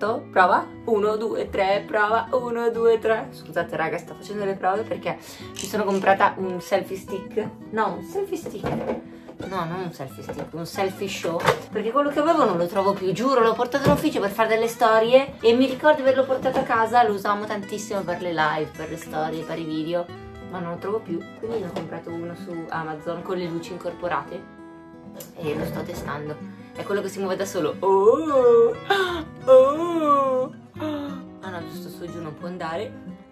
comprato, prova, 1, 2, 3, prova, 1, 2, 3. Scusate raga, sto facendo le prove perché mi sono comprata un selfie stick. No, un selfie stick. No, non un selfie stick, un selfie show. Perché quello che avevo non lo trovo più, giuro, l'ho portato in ufficio per fare delle storie e mi ricordo di averlo portato a casa, lo usavamo tantissimo per le live, per le storie, per i video, ma non lo trovo più. Quindi ne ho comprato uno su Amazon con le luci incorporate e lo sto testando. È quello che si muove da solo. Oh, oh. Ah no, giusto su e giù non può andare.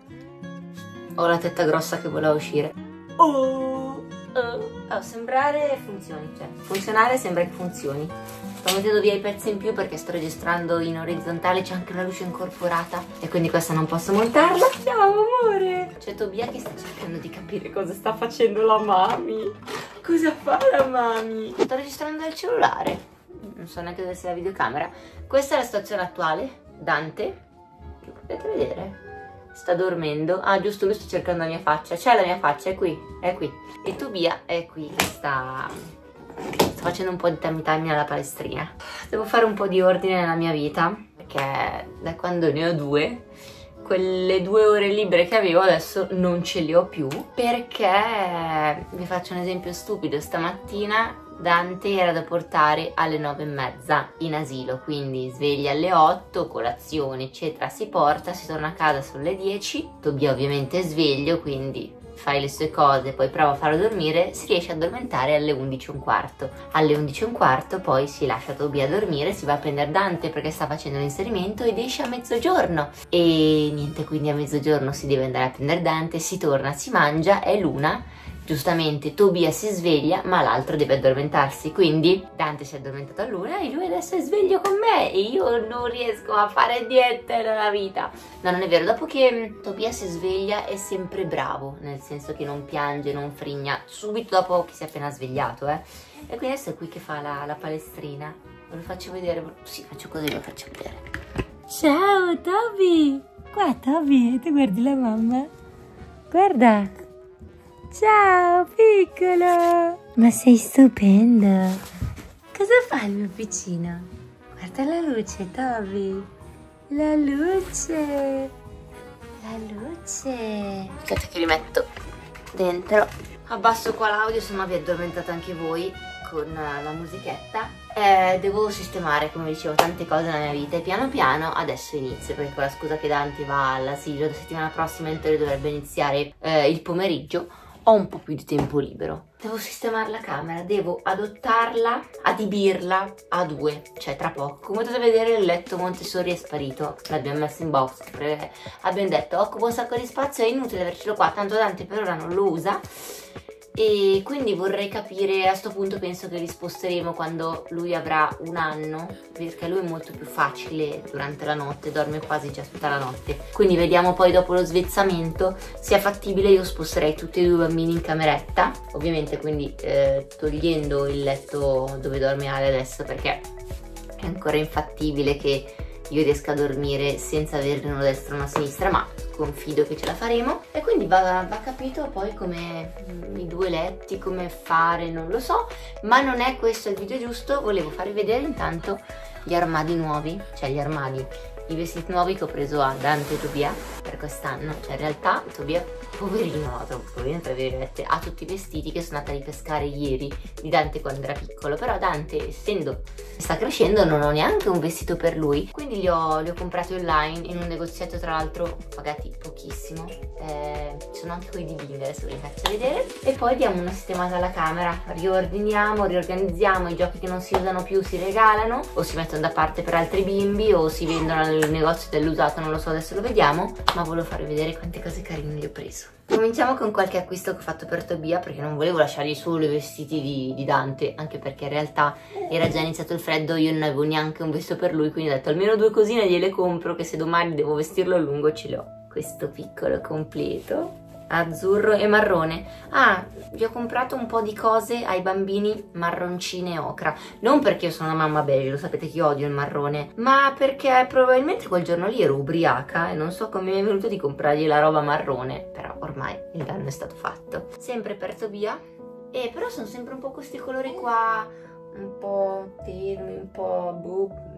Ho la tetta grossa che voleva uscire. Oh, sembrare funzioni, cioè funzionare sembra che funzioni. Sto mettendo via i pezzi in più perché sto registrando in orizzontale, c'è anche una luce incorporata e quindi questa non posso montarla. Ciao amore! C'è Tobia che sta cercando di capire cosa sta facendo la mami. Cosa fa la mami? Sto registrando dal cellulare, non so neanche dove sia la videocamera. Questa è la situazione attuale. Dante, che potete vedere, sta dormendo. Ah giusto, lui sta cercando la mia faccia. C'è la mia faccia, è qui, è qui. E Tobia è qui che sta facendo un po' di time alla palestrina. Devo fare un po' di ordine nella mia vita perché da quando ne ho due, quelle 2 ore libere che avevo adesso non ce le ho più, perché vi faccio un esempio stupido. Stamattina Dante era da portare alle 9:30 in asilo, quindi sveglia alle 8, colazione eccetera, si porta, si torna a casa sulle 10. Tobia ovviamente è sveglio, quindi fai le sue cose, poi prova a farlo dormire, si riesce a addormentare alle 11:15. Alle 11:15 poi si lascia Tobia dormire, si va a prendere Dante perché sta facendo l'inserimento ed esce a mezzogiorno. E niente, quindi a mezzogiorno si deve andare a prendere Dante, si torna, si mangia, è l'una. Giustamente Tobia si sveglia ma l'altro deve addormentarsi, quindi Dante si è addormentato a luna e lui adesso è sveglio con me e io non riesco a fare niente nella vita. No, non è vero, dopo che Tobia si sveglia è sempre bravo, nel senso che non piange, non frigna, subito dopo che si è appena svegliato, E quindi adesso è qui che fa la palestrina. Ve lo faccio vedere, sì, faccio così, lo faccio vedere. Ciao Toby! Qua Toby, tu guardi la mamma? Guarda! Ciao piccolo! Ma sei stupendo! Cosa fa il mio piccino? Guarda la luce, Toby! La luce! La luce! Aspetta che li metto dentro. Abbasso qua l'audio, se no vi addormentate anche voi con la musichetta. Devo sistemare, come dicevo, tante cose nella mia vita e piano piano adesso inizio, perché con la scusa che Dante va all'asilo, la settimana prossima in teoria dovrebbe iniziare il pomeriggio. Ho un po' più di tempo libero. Devo sistemare la camera, devo adottarla, adibirla a 2, cioè tra poco. Come potete vedere il letto Montessori è sparito, l'abbiamo messo in box perché abbiamo detto occupa un sacco di spazio, è inutile avercelo qua, tanto Dante per ora non lo usa. E quindi vorrei capire, a sto punto penso che li sposteremo quando lui avrà 1 anno, perché lui è molto più facile durante la notte, dorme quasi già tutta la notte, quindi vediamo poi dopo lo svezzamento se è fattibile. Io sposterei tutti e 2 i bambini in cameretta, ovviamente, quindi togliendo il letto dove dorme Ale adesso, perché è ancora infattibile che io riesca a dormire senza averne uno a destra e uno a sinistra, ma confido che ce la faremo. E quindi va capito poi come i 2 letti, come fare, non lo so, ma non è questo il video giusto. Volevo farvi vedere intanto gli armadi nuovi, cioè gli armadi, i vestiti nuovi che ho preso a Dante e Tobia per quest'anno. Cioè in realtà Tobia, poverino, poverino tra virgolette, ha tutti i vestiti che sono andata a ripescare ieri di Dante quando era piccolo, però Dante, essendo sta crescendo, non ho neanche un vestito per lui, quindi li ho comprati online in un negozietto, tra l'altro pagati pochissimo. Ci sono anche quelli di Bing, adesso ve li faccio vedere. E poi diamo una sistemata alla camera, riordiniamo, riorganizziamo, i giochi che non si usano più si regalano o si mettono da parte per altri bimbi o si vendono nel negozio dell'usato, non lo so, adesso lo vediamo, ma volevo farvi vedere quante cose carine gli ho preso. Cominciamo con qualche acquisto che ho fatto per Tobia, perché non volevo lasciargli solo i vestiti di Dante, anche perché in realtà era già iniziato il freddo, io non avevo neanche un vestito per lui, quindi ho detto almeno 2 cosine gliele compro, che se domani devo vestirlo a lungo ce le ho. Questo piccolo completo azzurro e marrone. Ah, vi ho comprato un po' di cose ai bambini marroncine e ocra, non perché io sono una mamma beige, lo sapete che io odio il marrone, ma perché probabilmente quel giorno lì ero ubriaca e non so come mi è venuto di comprargli la roba marrone, però ormai il danno è stato fatto. Sempre per Tobia, però sono sempre un po' questi colori qua, un po' tenui, un po'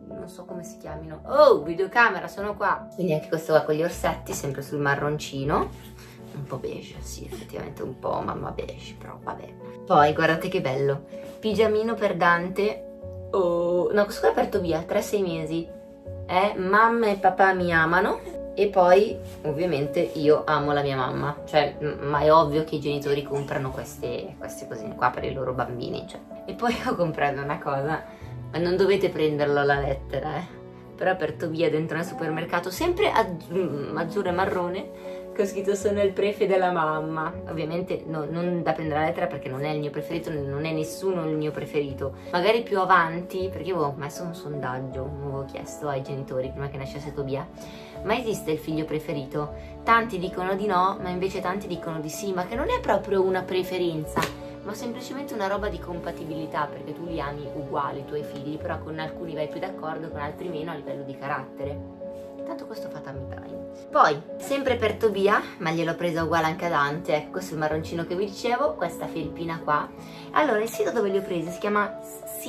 non so come si chiamino. Oh, videocamera, sono qua. Quindi anche questo qua con gli orsetti, sempre sul marroncino, un po' beige, sì, effettivamente un po' mamma beige, però vabbè. Poi guardate che bello, pigiamino per Dante. Oh, no, questo qua è per Tobia, 3-6 mesi. Mamma e papà mi amano. E poi ovviamente io amo la mia mamma, cioè, ma è ovvio che i genitori comprano queste cosine qua per i loro bambini, cioè. E poi ho comprato una cosa, ma non dovete prenderlo alla lettera, però per Tobia dentro nel supermercato, sempre azzurro e marrone, che ho scritto sono il prefe della mamma. Ovviamente non da prendere la lettera perché non è il mio preferito, non è nessuno il mio preferito. Magari più avanti, perché io avevo messo un sondaggio, avevo chiesto ai genitori prima che nascesse Tobia, ma esiste il figlio preferito? Tanti dicono di no, ma invece tanti dicono di sì, ma che non è proprio una preferenza, ma semplicemente una roba di compatibilità, perché tu li ami uguali i tuoi figli, però con alcuni vai più d'accordo, con altri meno a livello di carattere. Tanto questo fa Tummy Time. Poi, sempre per Tobia, ma gliel'ho presa uguale anche a Dante, ecco, questo è il marroncino che vi dicevo, questa felpina qua. Allora, il sito dove li ho presi si chiama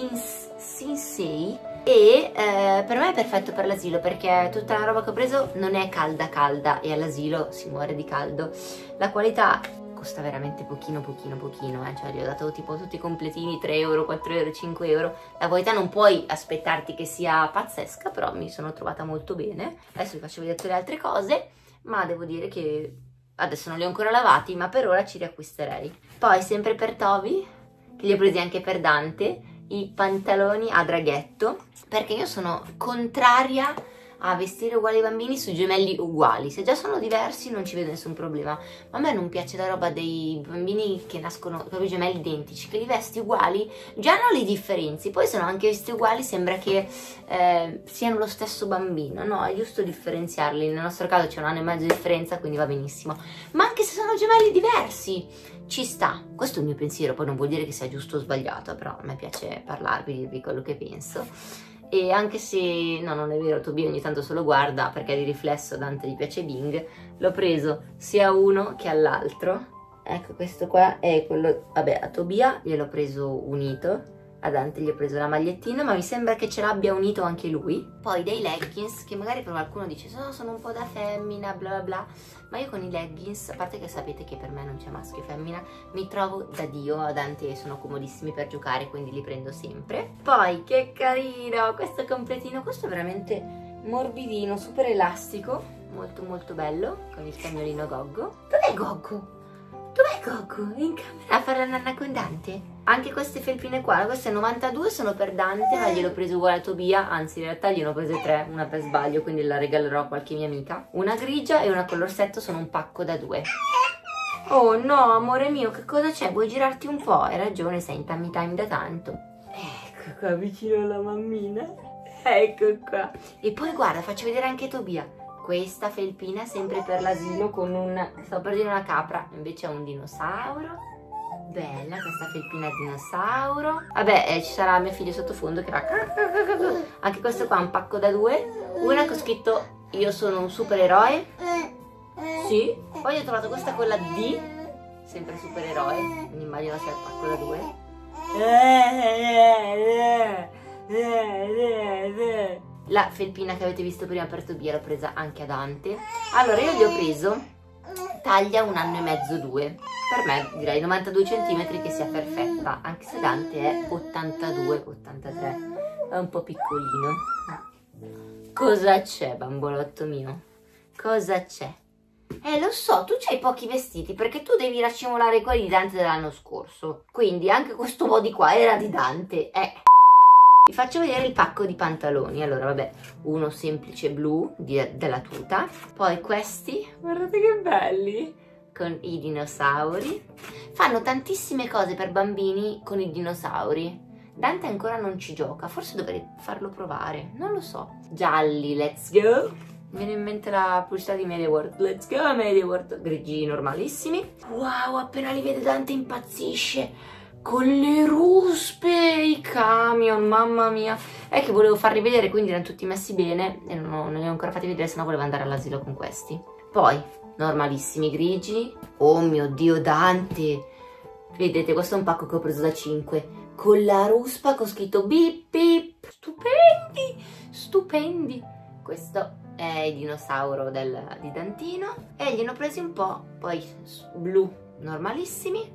Sinsei e per me è perfetto per l'asilo, perché tutta la roba che ho preso non è calda e all'asilo si muore di caldo. La qualità costa veramente pochino, cioè gli ho dato tipo tutti i completini, 3 euro, 4 euro, 5 euro. La qualità non puoi aspettarti che sia pazzesca, però mi sono trovata molto bene. Adesso vi faccio vedere tutte le altre cose, ma devo dire che adesso non li ho ancora lavati, ma per ora ci riacquisterei. Poi sempre per Toby, che li ho presi anche per Dante, i pantaloni a draghetto, perché io sono contraria a vestire uguali ai bambini sui gemelli uguali. Se già sono diversi non ci vedo nessun problema, ma a me non piace la roba dei bambini che nascono proprio gemelli identici, che li vesti uguali, già non li differenzi, poi se no anche vesti uguali sembra che siano lo stesso bambino, no? È giusto differenziarli, nel nostro caso c'è 1 anno e mezzo di differenza, quindi va benissimo, ma anche se sono gemelli diversi ci sta. Questo è il mio pensiero, poi non vuol dire che sia giusto o sbagliato, però a me piace parlarvi, dirvi quello che penso. E anche se, no, non è vero, Tobia ogni tanto se lo guarda perché di riflesso a Dante gli piace Bing, l'ho preso sia a uno che all'altro. Ecco, questo qua è quello, vabbè, a Tobia gliel'ho preso unito, a Dante gli ho preso la magliettina, ma mi sembra che ce l'abbia unito anche lui. Poi dei leggings, che magari per qualcuno dice, no, sono un po' da femmina, bla bla bla, ma io con i leggings, a parte che sapete che per me non c'è maschio e femmina, mi trovo da Dio. A Dante sono comodissimi per giocare, quindi li prendo sempre. Poi, che carino, questo completino, questo è veramente morbidino, super elastico, molto molto bello, con il cagnolino Goggo. Dov'è Goggo? Dov'è Goggo? In camera a fare la nanna con Dante? Anche queste felpine qua, queste 92 sono per Dante, ma gliel'ho preso uguale a Tobia, anzi in realtà gliene ho prese 3, una per sbaglio, quindi la regalerò a qualche mia amica. Una grigia e una con l'orsetto, sono un pacco da 2. Oh no, amore mio, che cosa c'è? Vuoi girarti un po'? Hai ragione, sei in Tummy Time da tanto. Ecco qua, vicino alla mammina. Ecco qua. E poi guarda, faccio vedere anche Tobia. Questa felpina è sempre per l'asilo con un, stavo per dire una capra, invece è un dinosauro. Bella questa felpina dinosauro. Vabbè, ci sarà mio figlio sottofondo che va. Anche questo qua è un pacco da 2. Una che ho scritto io sono un supereroe. Sì. Poi ho trovato questa con la D, sempre supereroe, quindi immagino sia il pacco da 2. La felpina che avete visto prima per Tobia l'ho presa anche a Dante. Allora io gli ho preso taglia 1 anno e mezzo, 2. Per me direi 92 cm che sia perfetta, anche se Dante è 82, 83. È un po' piccolino. Cosa c'è, bambolotto mio? Cosa c'è? Lo so, tu c'hai pochi vestiti perché tu devi raccimolare quelli di Dante dell'anno scorso. Quindi anche questo body qua era di Dante. Vi faccio vedere il pacco di pantaloni. Allora, vabbè, uno semplice blu della tuta. Poi questi, guardate che belli, con i dinosauri. Fanno tantissime cose per bambini con i dinosauri. Dante ancora non ci gioca, forse dovrei farlo provare, non lo so. Gialli, let's go. Mi viene in mente la pubblicità di MediaWorld. Let's go MediaWorld. Grigi normalissimi. Wow, appena li vede Dante impazzisce. Con le ruspe, i camion, mamma mia. È che volevo farli vedere, quindi erano tutti messi bene e non li ho ancora fatti vedere, sennò volevo andare all'asilo con questi. Poi, normalissimi grigi. Oh mio Dio, Dante. Vedete, questo è un pacco che ho preso da 5. Con la ruspa che ho scritto bip bip. Stupendi, stupendi. Questo è il dinosauro di Dantino e gliene ho presi un po', poi blu normalissimi,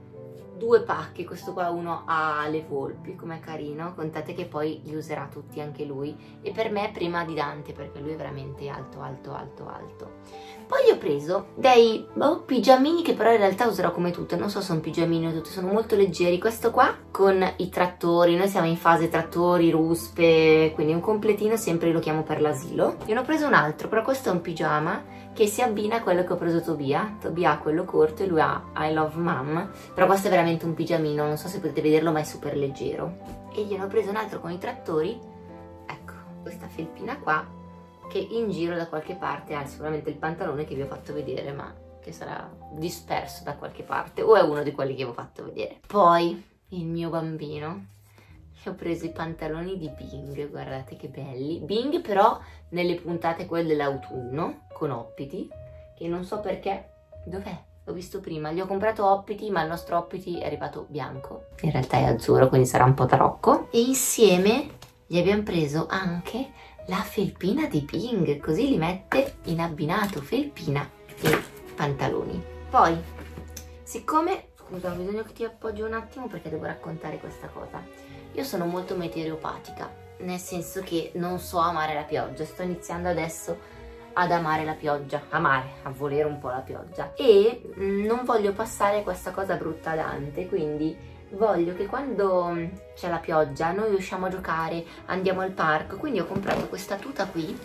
2 pacchi, questo qua uno ha le volpi, com'è carino, contate che poi li userà tutti anche lui, e per me prima di Dante perché lui è veramente alto alto alto alto. Poi gli ho preso dei pigiamini che però in realtà userò come tutte, non so se sono pigiamini o tutti, sono molto leggeri. Questo qua con i trattori, noi siamo in fase trattori, ruspe, quindi un completino, sempre lo chiamo per l'asilo. Io ne ho preso un altro, però questo è un pigiama che si abbina a quello che ho preso Tobia. Tobia ha quello corto e lui ha I Love Mom, però questo è veramente un pigiamino, non so se potete vederlo ma è super leggero. E gliene ho preso un altro con i trattori, ecco, questa felpina qua, che in giro da qualche parte ha sicuramente il pantalone che vi ho fatto vedere, ma che sarà disperso da qualche parte, o è uno di quelli che vi ho fatto vedere. Poi il mio bambino, ho preso i pantaloni di Bing, guardate che belli. Bing però nelle puntate quelle dell'autunno, con Oppity, che non so perché, dov'è? L'ho visto prima, gli ho comprato Oppity, ma il nostro Oppity è arrivato bianco, in realtà è azzurro, quindi sarà un po' tarocco. E insieme gli abbiamo preso anche la felpina di Bing, così li mette in abbinato, felpina e pantaloni. Poi, siccome, scusa, ho bisogno che ti appoggio un attimo perché devo raccontare questa cosa. Io sono molto meteoropatica, nel senso che non so amare la pioggia, sto iniziando adesso ad amare la pioggia, a volere un po' la pioggia, e non voglio passare questa cosa brutta a Dante, quindi voglio che quando c'è la pioggia noi usciamo a giocare, andiamo al parco, quindi ho comprato questa tuta qui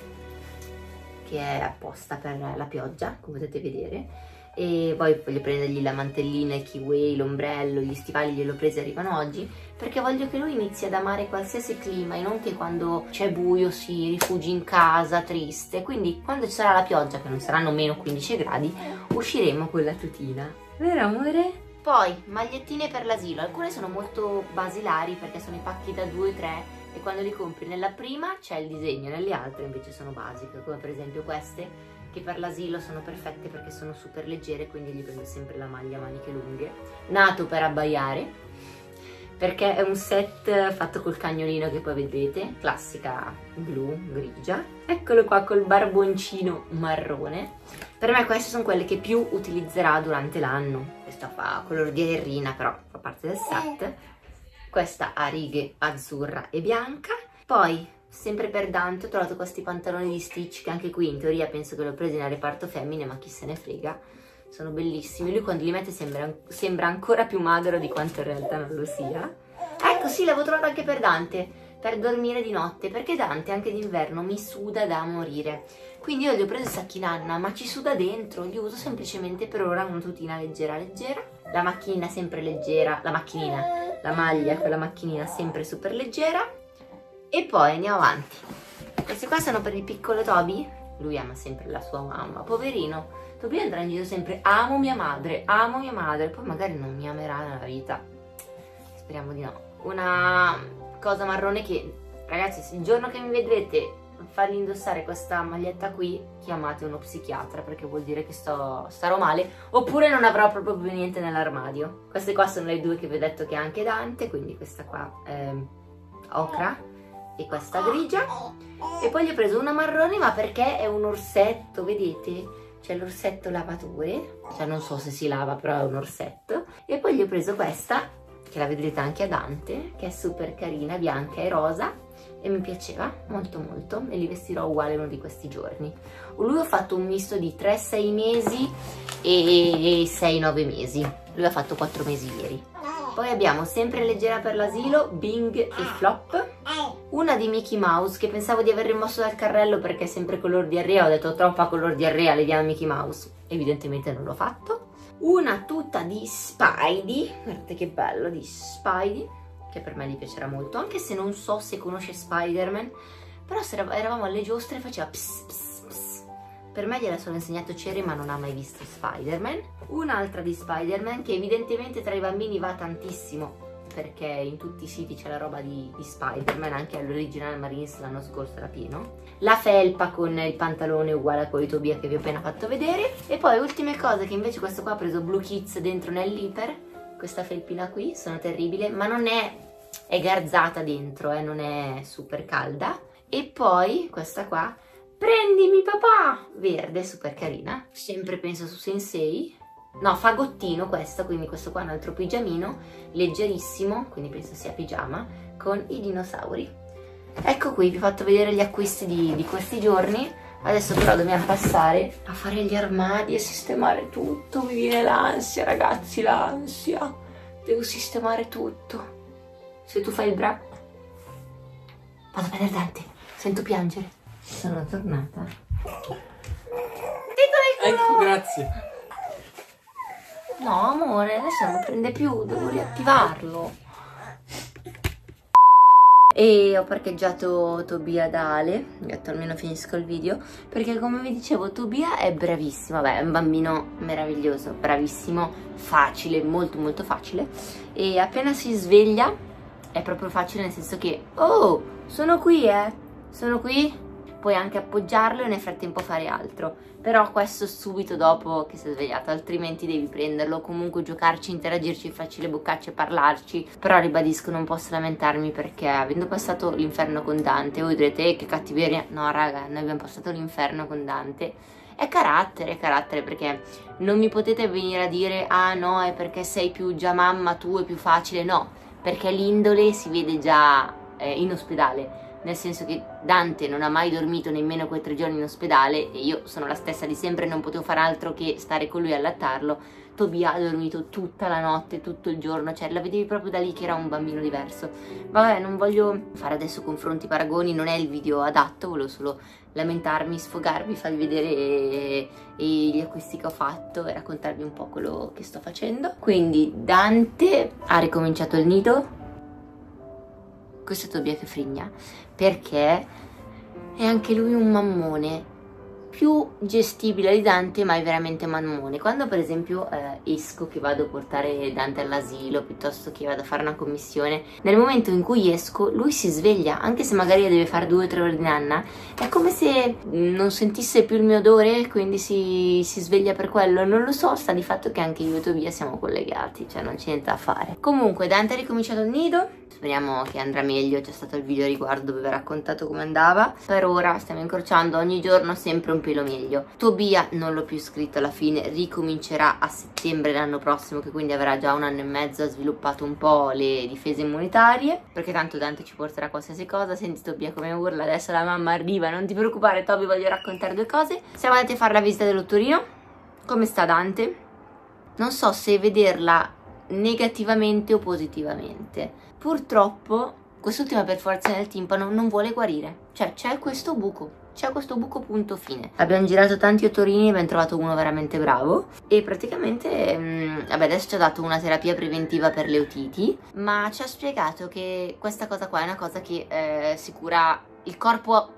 che è apposta per la pioggia, come potete vedere, e poi voglio prendergli la mantellina, il kiwi, l'ombrello, gli stivali gliel'ho presi, arrivano oggi, perché voglio che lui inizi ad amare qualsiasi clima e non che quando c'è buio si rifugi in casa triste. Quindi quando ci sarà la pioggia, che non saranno meno 15 gradi, usciremo con la tutina, vero amore? Poi magliettine per l'asilo, alcune sono molto basilari perché sono i pacchi da 2 o 3 e quando li compri nella prima c'è il disegno, nelle altre invece sono basiche, come per esempio queste che per l'asilo sono perfette perché sono super leggere, quindi gli prendo sempre la maglia a maniche lunghe. Nato per abbaiare, perché è un set fatto col cagnolino che poi vedrete, classica blu, grigia. Eccolo qua col barboncino marrone. Per me queste sono quelle che più utilizzerà durante l'anno. Questa fa color ghiairina, però fa parte del set. Questa ha righe azzurra e bianca. Poi, sempre per Dante, ho trovato questi pantaloni di Stitch, che anche qui in teoria penso che li ho presi nel reparto femmine, ma chi se ne frega. Sono bellissimi. Lui quando li mette sembra ancora più magro di quanto in realtà non lo sia. Ecco, sì, l'avevo trovato anche per Dante, per dormire di notte, perché Dante anche d'inverno mi suda da morire. Quindi io gli ho preso i sacchi nanna, ma ci suda dentro, li uso semplicemente per ora una tutina leggera leggera, la macchinina sempre leggera, la maglia con la macchinina sempre super leggera. E poi andiamo avanti. Questi qua sono per il piccolo Toby, lui ama sempre la sua mamma, poverino. Toby andrà in giro sempre, amo mia madre, poi magari non mi amerà nella vita, speriamo di no. Una cosa marrone che, ragazzi, il giorno che mi vedrete fargli indossare questa maglietta qui, chiamate uno psichiatra, perché vuol dire che starò male, oppure non avrò proprio più niente nell'armadio. Queste qua sono le due che vi ho detto che ha anche Dante, quindi questa qua è ocra e questa grigia. E poi gli ho preso una marrone, ma perché è un orsetto, vedete? C'è l'orsetto lavatore, cioè non so se si lava, però è un orsetto. E poi gli ho preso questa, che la vedrete anche a Dante, che è super carina, bianca e rosa, e mi piaceva molto molto, e li vestirò uguale uno di questi giorni. Lui ho fatto un misto di 3-6 mesi e 6-9 mesi, lui ha fatto 4 mesi ieri. Poi abbiamo sempre leggera per l'asilo, Bing e Flop, una di Mickey Mouse che pensavo di aver rimosso dal carrello perché è sempre color diarrea, ho detto troppa color diarrea, leviamo Mickey Mouse, evidentemente non l'ho fatto. Una tuta di Spidey, guardate che bello, di Spidey, che per me gli piacerà molto, anche se non so se conosce Spider-Man, però se eravamo alle giostre faceva pss pss pss. Per me gliel'ha solo insegnato Cherry, ma non ha mai visto Spider-Man. Un'altra di Spider-Man che evidentemente tra i bambini va tantissimo, perché in tutti i siti c'è la roba di Spider-Man, anche all'Original Marines l'anno scorso era pieno. La felpa con il pantalone uguale a quello di Tobia che vi ho appena fatto vedere. E poi ultime cose, che invece questo qua ha preso Blue Kids dentro nell'Iper, questa felpina qui, sono terribile, ma non è garzata dentro, non è super calda. E poi questa qua, prendimi papà, verde, super carina. Sempre penso su Sensei. No, fagottino questa, quindi questo qua è un altro pigiamino, leggerissimo, quindi penso sia pigiama, con i dinosauri. Ecco qui, vi ho fatto vedere gli acquisti di questi giorni. Adesso però dobbiamo passare a fare gli armadi e sistemare tutto. Mi viene l'ansia, ragazzi, l'ansia. Devo sistemare tutto. Se tu fai il bravo, vado a prendere Dante. Sento piangere. Sono tornata. Ecco, grazie. No, amore, adesso non prende più. Devo riattivarlo. E ho parcheggiato Tobia da Ale, ho detto almeno finisco il video, perché come vi dicevo Tobia è bravissimo, vabbè è un bambino meraviglioso, bravissimo, facile, molto molto facile, e appena si sveglia è proprio facile, nel senso che oh, sono qui, sono qui, puoi anche appoggiarlo e nel frattempo fare altro, però questo subito dopo che si è svegliato, altrimenti devi prenderlo, comunque giocarci, interagirci, farci le boccacce, parlarci. Però ribadisco, non posso lamentarmi perché avendo passato l'inferno con Dante, voi direte che cattiveria, no raga, noi abbiamo passato l'inferno con Dante. È carattere perché non mi potete venire a dire ah no è perché sei più già mamma tu, è più facile, no, perché l'indole si vede già in ospedale. Nel senso che Dante non ha mai dormito nemmeno quei 3 giorni in ospedale e io sono la stessa di sempre, non potevo fare altro che stare con lui e allattarlo. Tobia ha dormito tutta la notte, tutto il giorno, cioè la vedevi proprio da lì che era un bambino diverso. Vabbè, non voglio fare adesso confronti, paragoni, non è il video adatto, volevo solo lamentarmi, sfogarvi, farvi vedere gli acquisti che ho fatto e raccontarvi un po' quello che sto facendo. Quindi Dante ha ricominciato il nido. Questo è Tobia che frigna, perché è anche lui un mammone, più gestibile di Dante, ma è veramente mammone. Quando per esempio esco, che vado a portare Dante all'asilo, piuttosto che vado a fare una commissione, nel momento in cui esco lui si sveglia, anche se magari deve fare 2 o 3 ore di nanna, è come se non sentisse più il mio odore, quindi si sveglia per quello, non lo so, sta di fatto che anche io e Tobia siamo collegati, cioè non c'è niente da fare. Comunque Dante ha ricominciato il nido, speriamo che andrà meglio, c'è stato il video a riguardo dove vi ho raccontato come andava. Per ora stiamo incrociando ogni giorno sempre un pelo meglio. Tobia non l'ho più iscritto alla fine, ricomincerà a settembre l'anno prossimo, che quindi avrà già 1 anno e mezzo, ha sviluppato un po' le difese immunitarie, perché tanto Dante ci porterà qualsiasi cosa. Senti Tobia come urla, adesso la mamma arriva, non ti preoccupare Toby, voglio raccontare 2 cose. Siamo andati a fare la visita dell'ottorino. Come sta Dante? Non so se vederla negativamente o positivamente. Purtroppo quest'ultima perforazione del timpano non vuole guarire, cioè c'è questo buco punto fine. Abbiamo girato tanti ottorini e abbiamo trovato uno veramente bravo e praticamente vabbè, adesso ci ha dato una terapia preventiva per le otiti, ma ci ha spiegato che questa cosa qua è una cosa che si cura. Il corpo,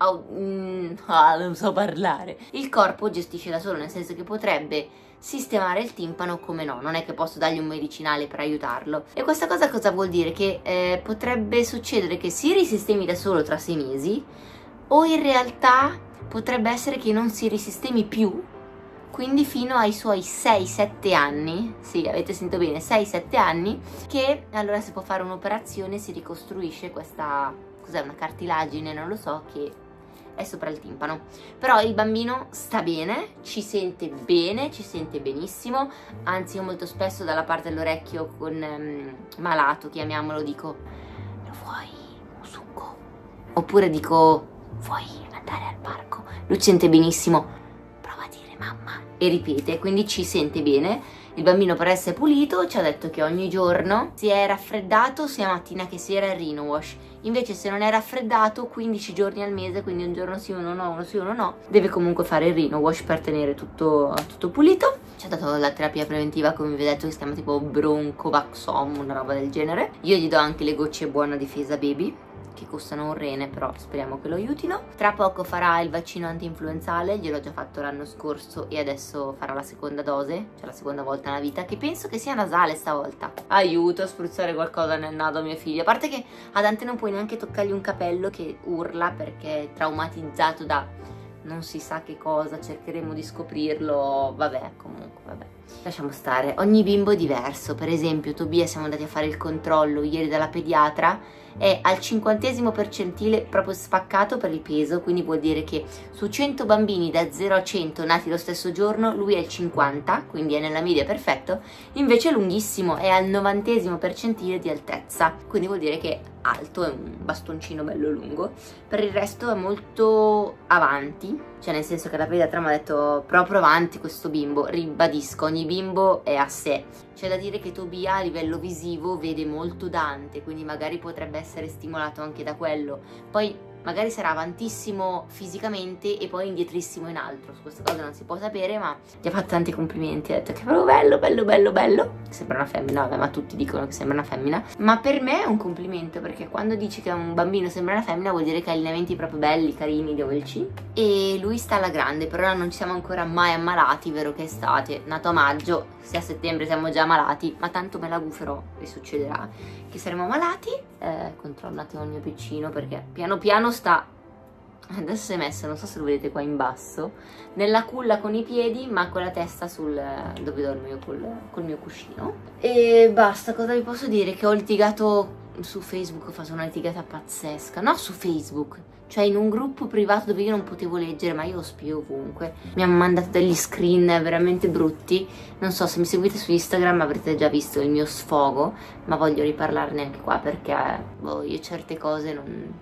non so parlare, il corpo gestisce da solo, nel senso che potrebbe sistemare il timpano, come no, non è che posso dargli un medicinale per aiutarlo. E questa cosa vuol dire? Che potrebbe succedere che si risistemi da solo tra 6 mesi, o in realtà potrebbe essere che non si risistemi più, quindi fino ai suoi 6-7 anni, sì, avete sentito bene, 6-7 anni, che allora si può fare un'operazione, si ricostruisce questa, cos'è, una cartilagine, non lo so, che è sopra il timpano. Però il bambino sta bene, ci sente bene, ci sente benissimo, anzi io molto spesso dalla parte dell'orecchio con malato, chiamiamolo, dico lo vuoi un succo? Oppure dico vuoi andare al parco? Lui ci sente benissimo, prova a dire mamma e ripete, quindi ci sente bene. Il bambino, per essere pulito, ci ha detto che ogni giorno, se è raffreddato, sia mattina che sera, il rhino wash. Invece se non è raffreddato, 15 giorni al mese, quindi un giorno sì, uno no, uno sì, uno no, deve comunque fare il rhino wash per tenere tutto pulito. Ci ha dato la terapia preventiva, come vi ho detto, che si chiama tipo Broncovaxom, una roba del genere. Io gli do anche le gocce buona difesa baby, che costano un rene, però speriamo che lo aiutino. Tra poco farà il vaccino anti-influenzale, gliel'ho già fatto l'anno scorso e adesso farà la seconda dose, cioè la seconda volta nella vita, che penso che sia nasale stavolta. Aiuto a spruzzare qualcosa nel naso a mio figlio, a parte che a Dante non puoi neanche toccargli un capello, che urla perché è traumatizzato da non si sa che cosa, cercheremo di scoprirlo, vabbè, comunque vabbè. Lasciamo stare, ogni bimbo è diverso. Per esempio Tobia, siamo andati a fare il controllo ieri dalla pediatra è al 50° percentile proprio spaccato per il peso, quindi vuol dire che su 100 bambini da 0 a 100 nati lo stesso giorno lui è il 50, quindi è nella media perfetto, invece è lunghissimo, è al 90° percentile di altezza, quindi vuol dire che è alto, è un bastoncino bello lungo. Per il resto è molto avanti, cioè nel senso che la pediatra mi ha detto proprio avanti questo bimbo. Ribadisco, ogni bimbo è a sé. C'è da dire che Tobia a livello visivo vede molto Dante, quindi magari potrebbe essere stimolato anche da quello. Poi magari sarà avantissimo fisicamente e poi indietrissimo in altro, su questa cosa non si può sapere, ma ti ha fatto tanti complimenti, ha detto che è proprio bello, bello, bello, bello. Sembra una femmina, vabbè, ma tutti dicono che sembra una femmina, ma per me è un complimento, perché quando dici che un bambino sembra una femmina vuol dire che ha allenamenti proprio belli, carini, dolci. E lui sta alla grande, per ora non ci siamo ancora mai ammalati, vero che è estate, nato a maggio, se a settembre siamo già ammalati, ma tanto me la guferò e succederà che saremo ammalati. Controllo un attimo il mio piccino perché piano piano sta, adesso si è messo, non so se lo vedete qua in basso, nella culla con i piedi ma con la testa sul dove dormo io col mio cuscino. E basta, cosa vi posso dire? Che ho litigato su Facebook, ho fatto una litigata pazzesca, no, su Facebook, cioè in un gruppo privato dove io non potevo leggere, ma io lo spio ovunque. Mi hanno mandato degli screen veramente brutti. Non so, se mi seguite su Instagram avrete già visto il mio sfogo, ma voglio riparlarne anche qua perché boh, io certe cose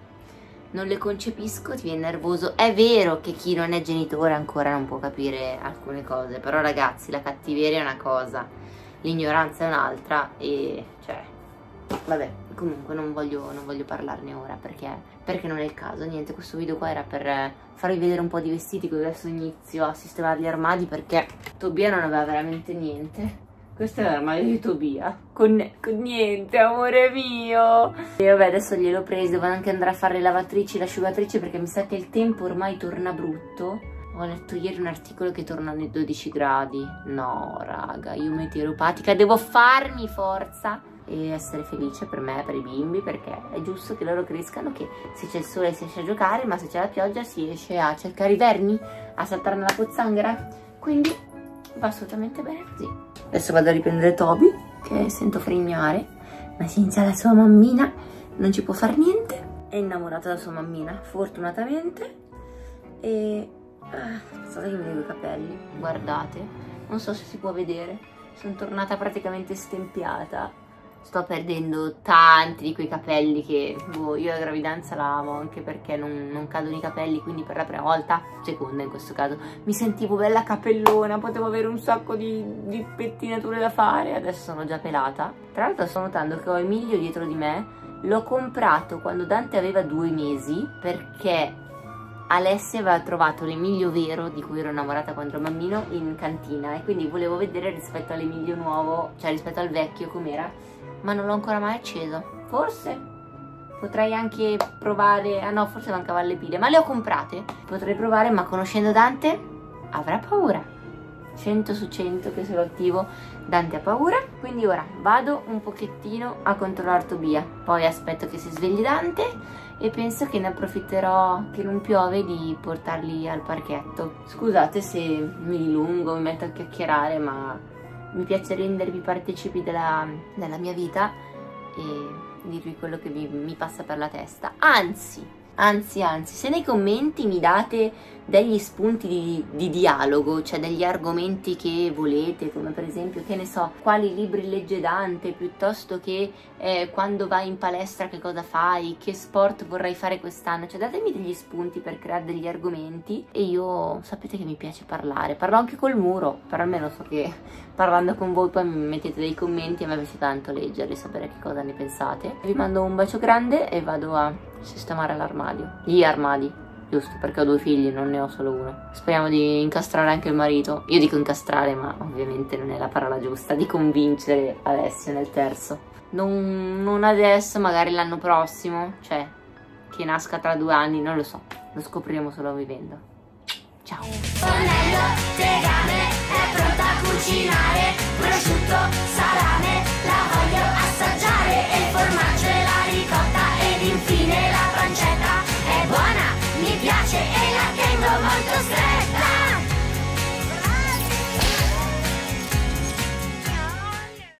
non le concepisco, ti viene nervoso. È vero che chi non è genitore ancora non può capire alcune cose, però ragazzi, la cattiveria è una cosa, l'ignoranza è un'altra, e cioè vabbè, comunque non voglio parlarne ora perché non è il caso. Niente, questo video qua era per farvi vedere un po' di vestiti, così adesso inizio a sistemare gli armadi perché Tobia non aveva veramente niente. Questo è l'armadio di Tobia, con niente, amore mio. E vabbè, adesso gliel'ho preso, devo anche andare a fare le lavatrici, l'asciugatrice, perché mi sa che il tempo ormai torna brutto. Ho letto ieri un articolo che tornano i 12 gradi. No, raga, io meteoropatica devo farmi forza e essere felice per me, per i bimbi, perché è giusto che loro crescano, che se c'è il sole si esce a giocare, ma se c'è la pioggia si esce a cercare i vermi, a saltare nella pozzanghera. Quindi va assolutamente bene così. Adesso vado a riprendere Toby, che sento frignare, ma senza la sua mammina non ci può far niente. È innamorato della sua mammina, fortunatamente. E guardate che mi vedo i capelli, guardate, non so se si può vedere, sono tornata praticamente stempiata. Sto perdendo tanti di quei capelli che boh, io la gravidanza la amo, anche perché non cadono i capelli, quindi per la prima volta, seconda in questo caso, mi sentivo bella capellona, potevo avere un sacco di pettinature da fare. Adesso sono già pelata. Tra l'altro sto notando che ho Emilio dietro di me, l'ho comprato quando Dante aveva 2 mesi perché Alessia aveva trovato l'Emilio vero, di cui ero innamorata quando ero bambino, in cantina, e quindi volevo vedere rispetto all'Emilio nuovo, cioè rispetto al vecchio com'era, ma non l'ho ancora mai acceso. Forse potrei anche provare, ah no, forse mancava le pile, ma le ho comprate, potrei provare, ma conoscendo Dante avrà paura. 100 su 100 che se lo attivo Dante ha paura. Quindi ora vado un pochettino a controllare Tobia, poi aspetto che si svegli Dante e penso che ne approfitterò che non piove di portarli al parchetto. Scusate se mi dilungo, mi metto a chiacchierare, ma mi piace rendervi partecipi della mia vita e dirvi quello che mi passa per la testa. Anzi, se nei commenti mi date degli spunti di dialogo, cioè degli argomenti che volete, come per esempio, che ne so, quali libri legge Dante, piuttosto che quando vai in palestra che cosa fai, che sport vorrai fare quest'anno, cioè datemi degli spunti per creare degli argomenti. E io sapete che mi piace parlare, parlo anche col muro, però almeno so che parlando con voi poi mi mettete dei commenti e a me piace tanto leggerli, sapere che cosa ne pensate. Vi mando un bacio grande e vado a sistemare l'armadio, gli armadi, giusto, perché ho 2 figli, non ne ho solo uno. Speriamo di incastrare anche il marito. Io dico incastrare, ma ovviamente non è la parola giusta, di convincere Alessio nel terzo. Non adesso, magari l'anno prossimo, cioè che nasca tra 2 anni, non lo so, lo scopriremo solo vivendo. Ciao. Fornello, tegame, è pronta a cucinare, prosciutto, salame.